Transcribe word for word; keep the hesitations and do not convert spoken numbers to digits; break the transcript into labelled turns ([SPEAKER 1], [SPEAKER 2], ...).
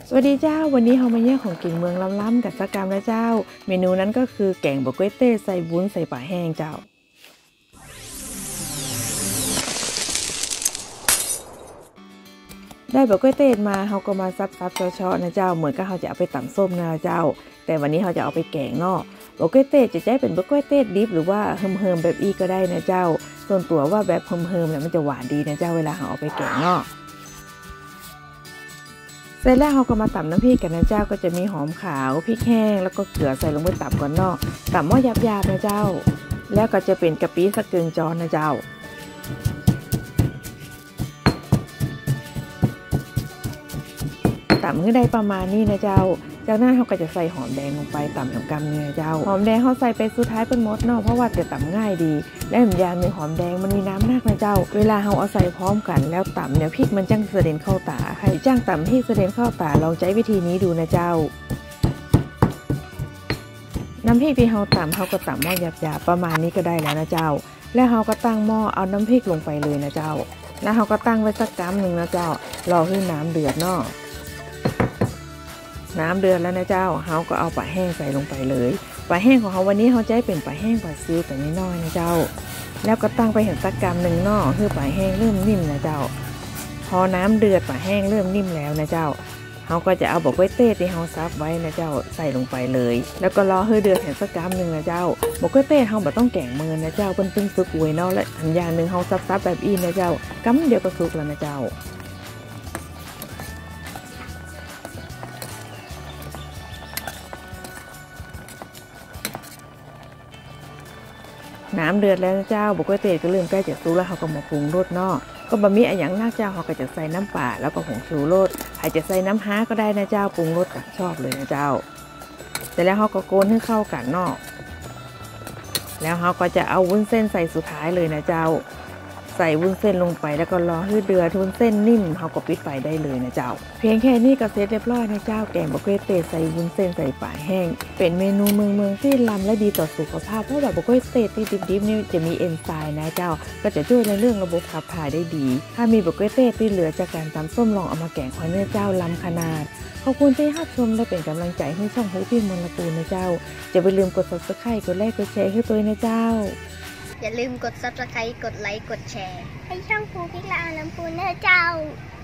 [SPEAKER 1] สวัสดีเจ้าวันนี้เรามาเยี่ยมของกินเมืองล้ำๆกับสกรรมนะเจ้าเมนูนั้นก็คือแกงบะก๋วยเต้ใส่วุ้นใส่ปลาแห้งเจ้าได้บะก๋วยเต้มาเราก็มาซับๆเชาะๆนะเจ้าเหมือนกับเราจะเอาไปตำส้มนะเจ้าแต่วันนี้เราจะเอาไปแกงเนาะบะก๋วยเต้จะใช้เป็นบะก๋วยเต้ดิบหรือว่าเฮิมๆแบบอีก็ได้นะเจ้าส่วนตัวว่าแบบเฮิมๆเนี่ยมันจะหวานดีนะเจ้าเวลาเราเอาไปแกงเนาะเสร็จแล้วเราก็มาตำน้ำพริกกันนะเจ้าก็จะมีหอมขาวพริกแห้งแล้วก็เกลือใส่ลงไปตำก่อนเนาะตำหม้อหยาบๆนะเจ้าแล้วก็จะเป็นกะปิสักกึ่งจอนนะเจ้าตำให้ได้ประมาณนี้นะเจ้าจากนั้นเราก็จะใส่หอมแดงลงไปตำกับกำเนื้อเจ้าหอมแดงเขาใส่ไปสุดท้ายเป็นมดเนาะเพราะว่าจะตำง่ายดีและเหมือนยางในหอมแดงมันมีน้ำนักนะเจ้าเวลาเราเอาใส่พร้อมกันแล้วตำเนี่ยพริกมันจังเสด็จเข้าตาให้จ้างตำพริกเสด็จเข้าตาลองใช้วิธีนี้ดูนะเจ้าน้ำพริกที่เราตำเราก็ตำหม้อหยาบๆประมาณนี้ก็ได้แล้วนะเจ้าแล้วเราก็ตั้งหม้อเอาน้ำพริกลงไปเลยนะเจ้าแล้วเราก็ตั้งไว้สักกั๊มหนึ่งนะเจ้ารอให้น้ำเดือดเนาะน้ำเดือดแล้วนะเจ้าเขาก็เอาปลาแห้งใส่ลงไปเลยปลาแห้งของเขาวันนี้เขาใช้เป็นปลาแห้งปลาซิวแต่น้อยๆนะเจ้าแล้วก็ตั้งไปเห็นตะกำหนึ่งนอกคือปลาแห้งเริ่มนิ่มนะเจ้าพอน้ำเดือดปลาแห้งเริ่มนิ่มแล้วนะเจ้าเขาก็จะเอาบะก๋วยเต้ที่เขาซับไว้นะเจ้าใส่ลงไปเลยแล้วก็รอให้เดือดเห็นตะกำหนึ่งนะเจ้าบะก๋วยเต้เขาแบบต้องแกงมือนะเจ้าเป็นตึ้งซุกไว้เนาะและอันอย่างหนึ่งเขาซับๆแบบอีนะเจ้ากำเดียวก็สุกแล้วนะเจ้าน้ำเดือดแล้วนะเจ้าบะก๋วยเตี๋ยวก็เริ่มใกล้จะสุกแล้วเขาก็มาปรุงรสเนาะก็บะหมี่อย่างนักเจ้าเขาก็จะใส่น้ำปลาแล้วก็ผงชูรสใครจะใส่น้ำฮ้าก็ได้นะเจ้าปรุงรสกับชอบเลยนะเจ้าแต่แล้วเขาก็โกนให้เข้ากันเนาะแล้วเขาก็จะเอาวุ้นเส้นใส่สุดท้ายเลยนะเจ้าใส่วุ้นเส้นลงไปแล้วก็รอให้เดือดวุ้นเส้นนิ่มเขาก็ปิดไฟได้เลยนะเจ้าเพียงแค่นี้ก็เสร็จเรียบร้อยนะเจ้าแกงบะก๋วยเตี๋ยวใส่วุ้นเส้นใส่ปลาแห้งเป็นเมนูเมืองเมืองที่ล้ำและดีต่อสุขภาพเพราะแบบบะก๋วยเตี๋ยวที่ดิบๆนี่จะมีเอนไซม์นะเจ้าก็จะช่วยในเรื่องระบบขับถ่ายได้ดีถ้ามีบะก๋วยเตี๋ยวที่เหลือจากการตำส้มลองเอามาแกงควายเนื้อเจ้าล้ำขนาดขอบคุณที่รับชมและเป็นกำลังใจให้ช่องฮูพี่มนละปูนะเจ้าจะไปลืมกด ซับสไครบ์ กดไลค์กดแชร์ให้ตัวนะเจ้า
[SPEAKER 2] อย่าลืมกด ซับสไครบ์ กดไลค์ กดแชร์ให้ช่องภูพิกละอาลำพูนนะเจ้า